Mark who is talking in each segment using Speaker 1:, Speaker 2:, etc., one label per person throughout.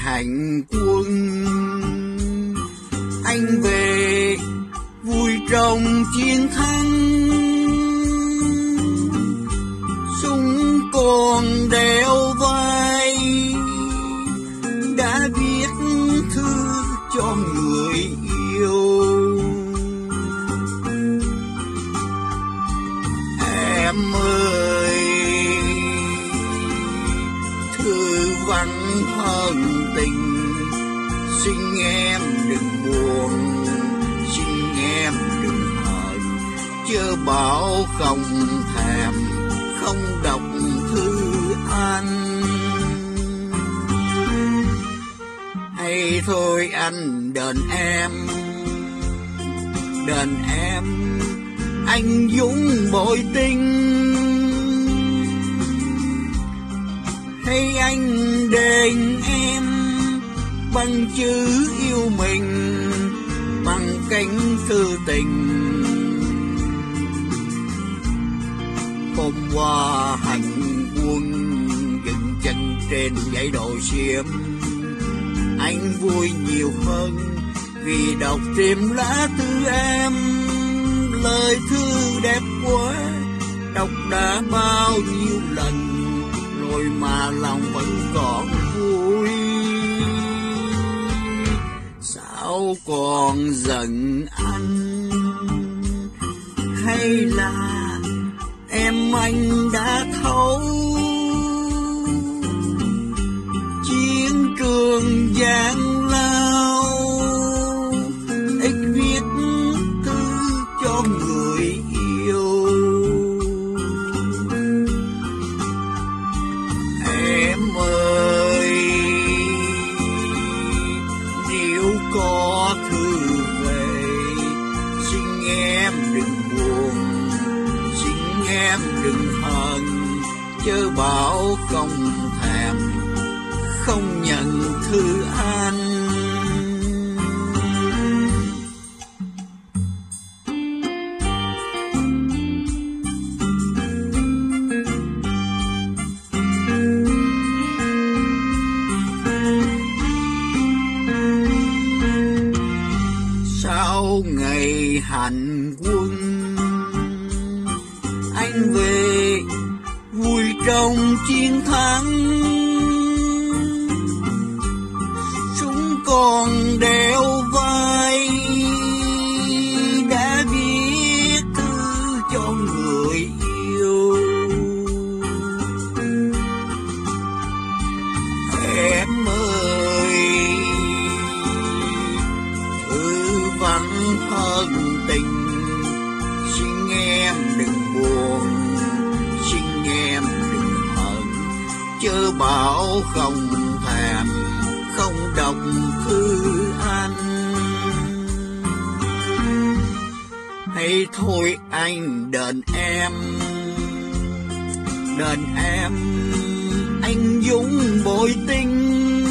Speaker 1: hành quân, anh về vui trong chiến thắng. Súng còn đeo vai, đã viết thư cho người yêu. Em ơi, thư vắng hơn tình, xin em đừng buồn, xin em đừng hờn, chớ bảo không thèm, không đọc thư anh. Hay thôi anh đền em, anh dũng bội tinh. Hay anh đền em bằng chữ yêu mình, bằng cánh thư tình. Hôm qua hành quân dừng chân trên dãy đồi xiêm, anh vui nhiều hơn vì đọc thêm lá thư em. Lời thư đẹp quá, đọc đã bao nhiêu lần rồi mà lòng vẫn còn vui. Sao còn giận anh, hay là em anh đã thấu? Chiến trường giang lao, ít viết thư cho người yêu. Em ơi, nếu có thư về, xin em đừng buồn, xin em đừng hờn, chớ bảo không thèm, không nhận thư anh. Sau ngày hành quân, anh về vui trong chiến thắng. Súng còn đeo vai, đã viết thư cho người yêu. Em ơi, thư vắng hơn tình, xin em đừng buồn, xin em đừng hờn, chớ bảo không thèm, không đọc thư anh. Hay thôi anh đền em, anh dũng bội tinh.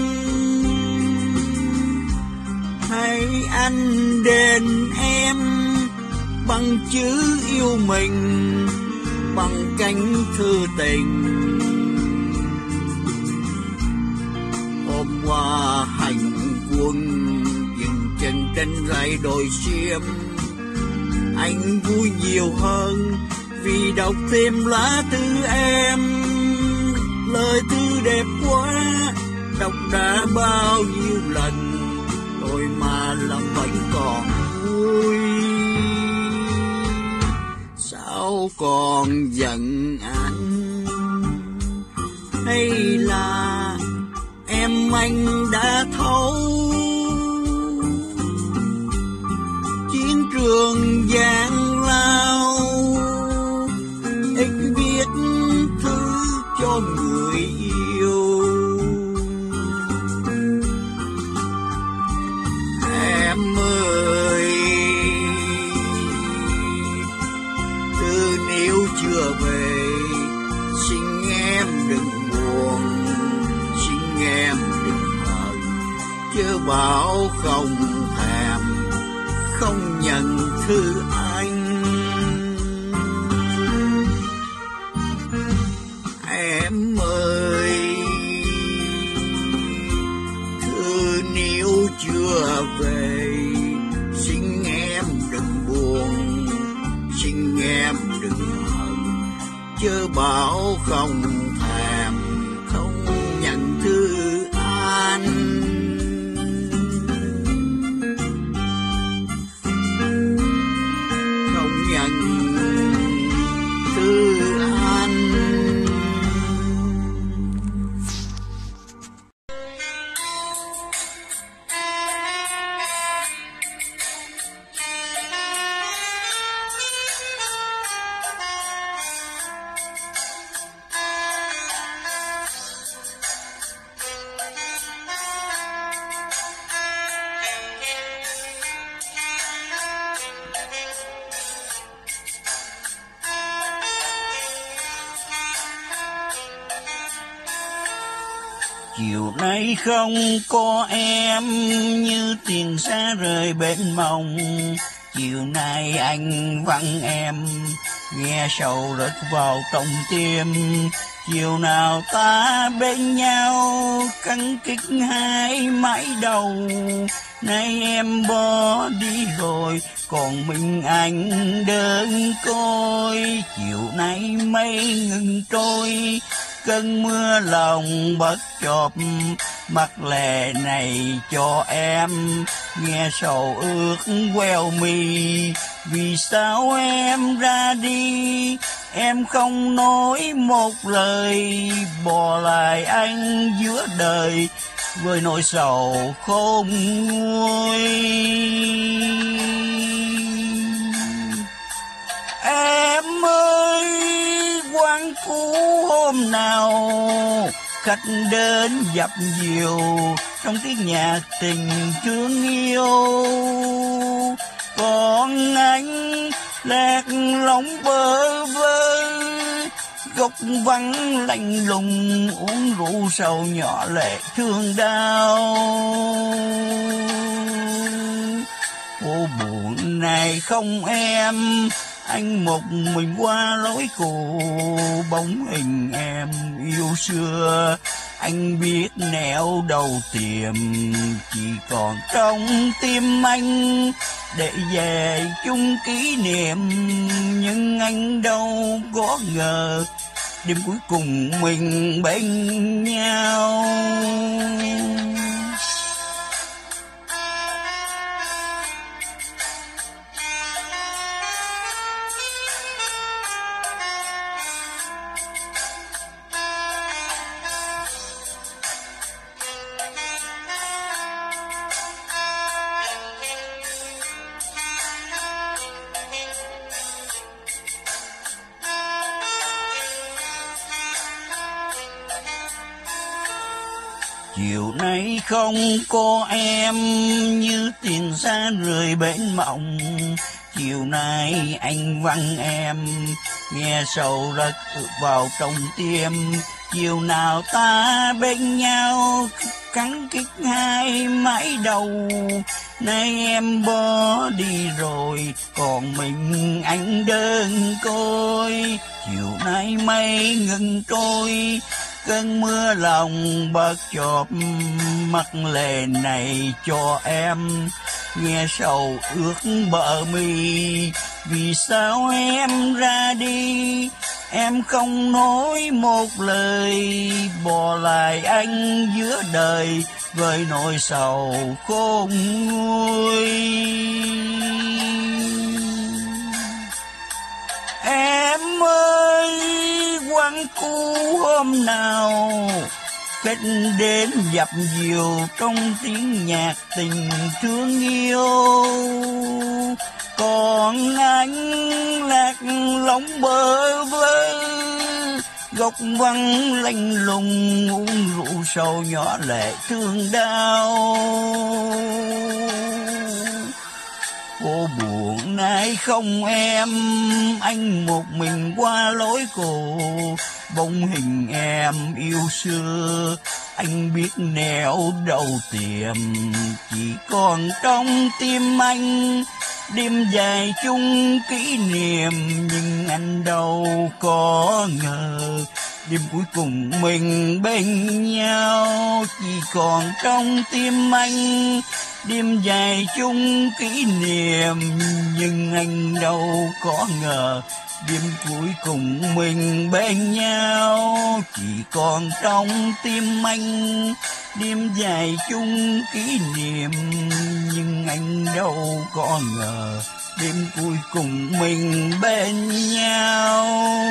Speaker 1: Hay anh đền em bằng chữ yêu mình, bằng cánh thư tình. Hôm qua hành quân dừng chân trên dãy đồi xiêm, anh vui nhiều hơn vì đọc thêm lá thư em. Lời thư đẹp quá, đọc đã bao nhiêu lần rồi mà lòng vẫn còn vui. Sao còn giận anh, hay là em anh đã thấu? Chiến trường giang lao, ít viết thư cho người yêu. Em ơi, thư nếu chưa về, xin em đừng buồn, xin em đừng hờn, chớ bảo không thèm, không nhận thư anh. Em ơi, chớ bảo không thèm, không nhận thư an. Không nhận thư an.
Speaker 2: Chiều nay không có em như tiền xa rời bên mộng. Chiều nay anh vắng em, nghe sầu rớt vào trong tim. Chiều nào ta bên nhau, căng kích hai mãi đầu. Nay em bỏ đi rồi, còn mình anh đơn côi. Chiều nay mây ngừng trôi, cơn mưa lòng bất chợt, mặc lệ này cho em. Nghe sầu ước queo mi, vì sao em ra đi? Em không nói một lời, bỏ lại anh giữa đời với nỗi sầu khôn nguôi. Em ơi, quán cũ hôm nào khách đến dập dìu, trong tiếng nhạc tình thương yêu. Còn anh lạc lõng bơ vơ, gốc vắng lạnh lùng, uống rượu sầu nhỏ lệ thương đau. Phố buồn này không em, anh một mình qua lối cũ. Bóng hình em yêu xưa, anh biết nẻo đâu tìm, chỉ còn trong tim anh để về chung kỷ niệm. Nhưng anh đâu có ngờ đêm cuối cùng mình bên nhau. Chiều nay không có em như tiền xa rời bên mộng. Chiều nay anh vắng em, nghe sầu rớt vào trong tim. Chiều nào ta bên nhau, cắn kích hai mãi đầu. Nay em bỏ đi rồi, còn mình anh đơn côi. Chiều nay mây ngừng trôi, cơn mưa lòng bất chợt, mặc lệ này cho em. Nghe sầu ước bờ mi, vì sao em ra đi? Em không nói một lời, bỏ lại anh giữa đời với nỗi sầu khôn nguôi. Em ơi, quán cũ hôm nào khách đến dập dìu, trong tiếng nhạc tình thương yêu. Còn anh lạc lõng bơ vơ, gốc vắng lạnh lùng, uống rượu sầu nhỏ lệ thương đau. Phố buồn nay không em, anh một mình qua lối cũ. Bóng hình em yêu xưa, anh biết nẻo đâu tìm, chỉ còn trong tim anh. Đêm dài chung kỷ niệm, nhưng anh đâu có ngờ Đêm cuối cùng mình bên nhau chỉ còn trong tim anh. Đêm dài chung kỷ niệm nhưng anh đâu có ngờ. Đêm cuối cùng mình bên nhau chỉ còn trong tim anh. Đêm dài chung kỷ niệm nhưng anh đâu có ngờ. Đêm cuối cùng mình bên nhau.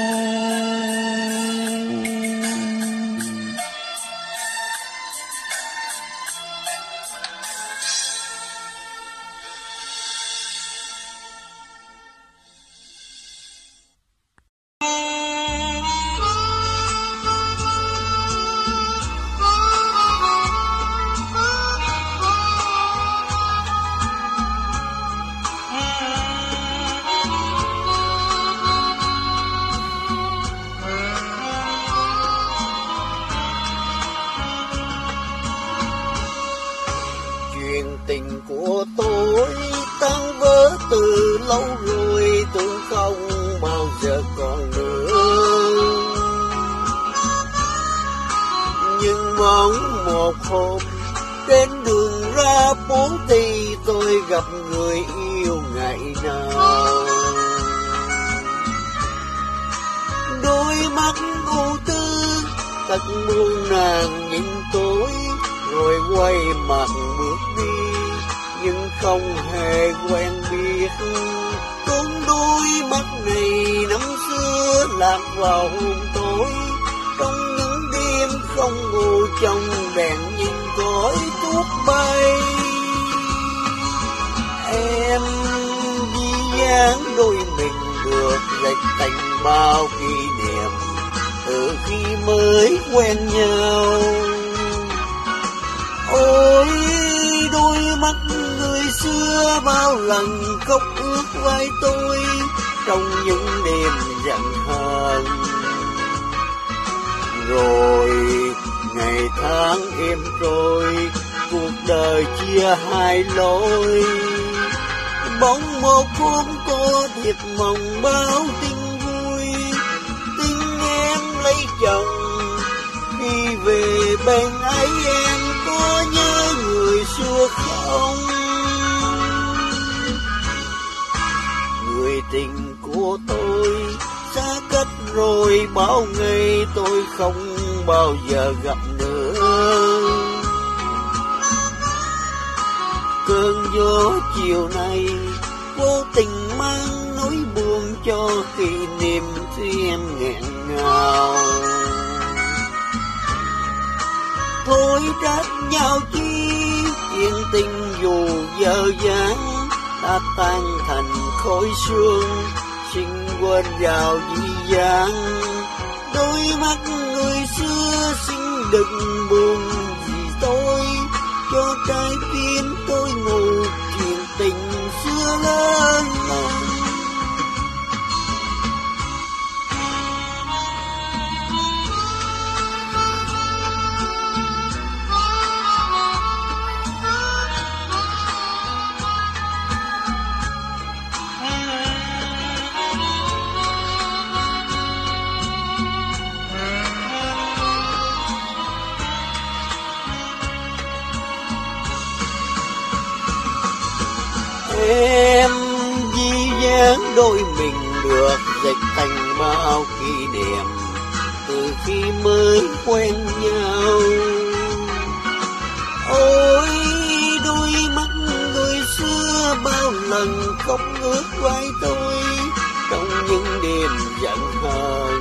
Speaker 1: Tình của tôi tan vỡ từ lâu rồi, tôi không bao giờ còn nữa. Nhưng mong một hôm trên đường ra phố thì tôi gặp người yêu ngày nào. Đôi mắt ưu tư thật muôn nàng nhìn tôi rồi quay mặt bước đi, nhưng không hề quen biết. Con đôi mắt này năm xưa lạc vào hôn tôi, trong những đêm không ngủ trong đèn nhìn cõi thuốc bay. Em di dáng đôi mình được lệch thành bao kỷ niệm từ khi mới quen nhau. Ôi đôi mắt người xưa bao lần khóc ướt vai tôi trong những đêm giận hờn. Rồi ngày tháng êm trôi, cuộc đời chia hai lối. Bỗng một hôm có thiệp mộng báo tin vui, tin em lấy chồng. Khi về bên ấy em có nhớ người xưa không? Người tình của tôi xa cách rồi bao ngày, tôi không bao giờ gặp nữa. Cơn gió chiều nay vô tình mang nỗi buồn cho kỷ niệm khi em nghẹn ngào. Thôi trách nhau chi, chuyện tình dù dở dang đã tan thành khói sương, xin quên vào dĩ dáng. Đôi mắt người xưa xin đừng buồn vì tôi, cho trái tim tôi ngủ chuyện tình xưa lớn lên. Em di dáng đôi mình được dệt thành bao kỷ niệm từ khi mới quen nhau. Ôi đôi mắt người xưa bao lần khóc ướt vai tôi trong những đêm giận hờn.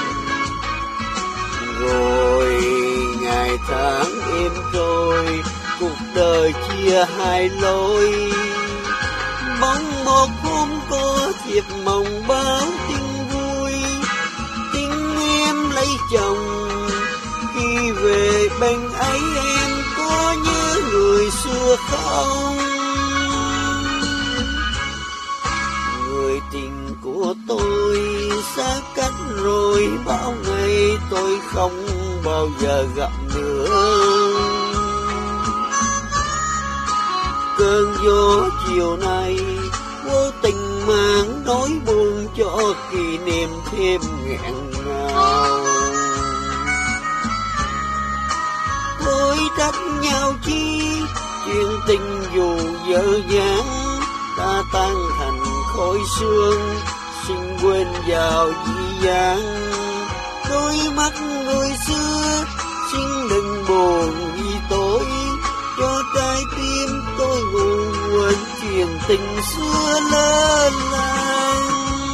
Speaker 1: Rồi ngày tháng êm trôi, cuộc đời chia hai lối. Bỗng một hôm có thiệp mộng báo tin vui, tin em lấy chồng. Khi về bên ấy em có nhớ người xưa không? Người tình của tôi xa cách rồi bao ngày, tôi không bao giờ gặp nữa. Cơn gió chiều nay vô tình mang nỗi buồn cho kỷ niệm thêm nghẹn ngào. sao chi, chuyện tình dù dở dang ta tan thành khói sương, xin quên vào dị dàng. Đôi mắt người xưa xin đừng buồn vì tôi, cho trái tim tôi ngủ quên chuyện tình xưa lỡ làng.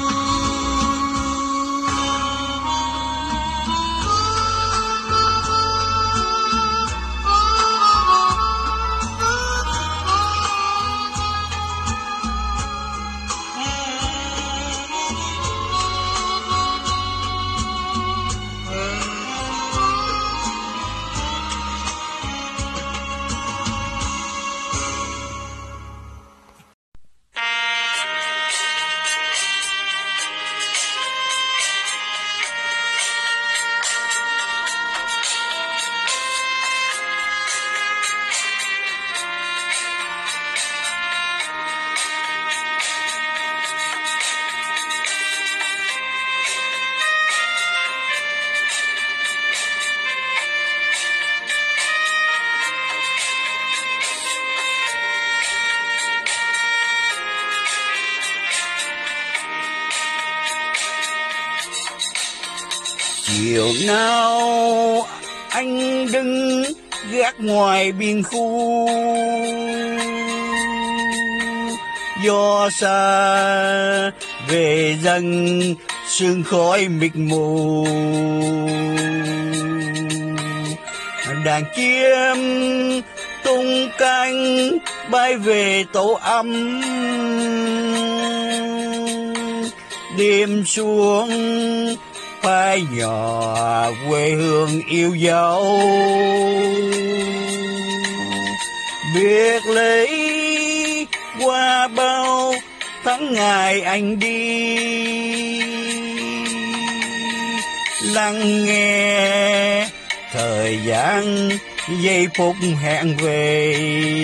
Speaker 2: Chiều nào anh đứng gác ngoài biên khu, gió xa về dần sương khói mịt mù. Đàn chim tung cánh bay về tổ ấm, đêm xuống phai nhỏ quê hương yêu dấu. Biệt lấy qua bao tháng ngày anh đi, lắng nghe thời gian giây phút hẹn về.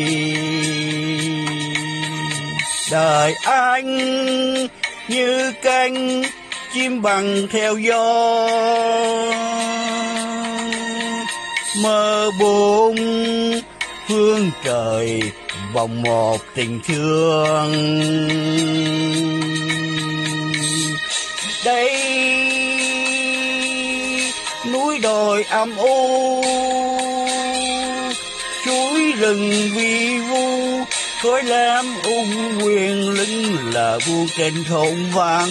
Speaker 2: Đời anh như cánh chim bằng theo gió, mơ bốn phương trời vòng một tình thương. Đây núi đồi âm u, chuối rừng vi vu, khói lam ung quyền lưng là buông trên thôn vắng.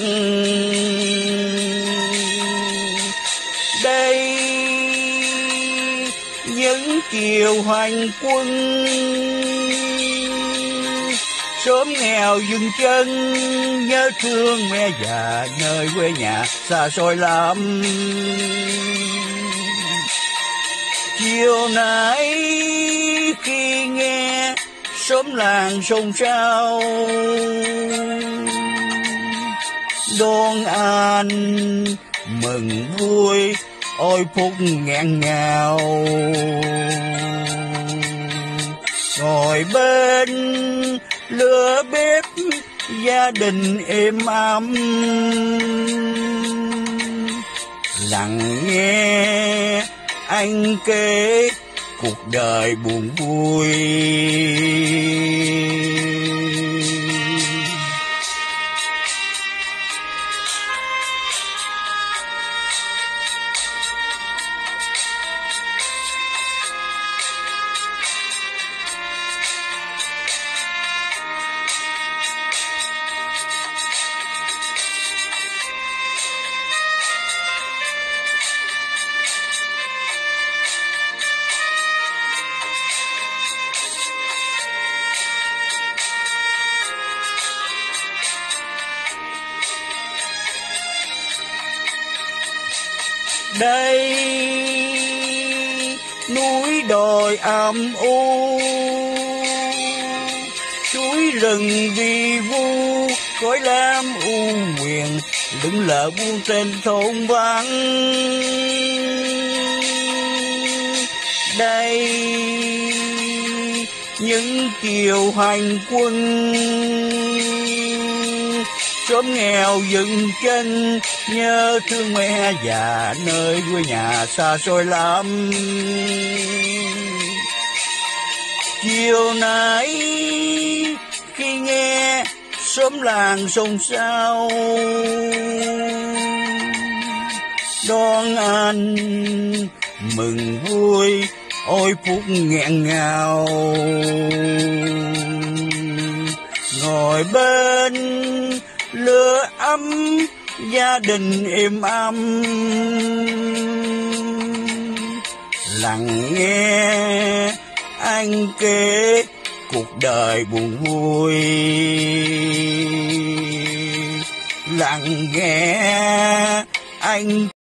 Speaker 2: Đây những chiều hành quân, sớm nghèo dừng chân, nhớ thương mẹ già nơi quê nhà xa xôi lắm. Chiều nay khi nghe xóm làng xôn xao, đón an mừng vui ôi phút nghẹn ngào. Ngồi bên lửa bếp gia đình êm ấm, lặng nghe anh kể cuộc đời buồn vui. Đây núi đồi âm u, chuối rừng vi vu, khói lam u nguyện lững lờ buông trên thôn vắng. Đây những kiều hành quân, xóm nghèo dừng chân, nhớ thương mẹ già nơi quê nhà xa xôi lắm. Chiều nay khi nghe xóm làng xôn xao đón anh mừng vui, ôi phút nghẹn ngào. Ngồi bên lửa ấm, gia đình êm ấm, lặng nghe anh kể cuộc đời buồn vui. Lặng nghe anh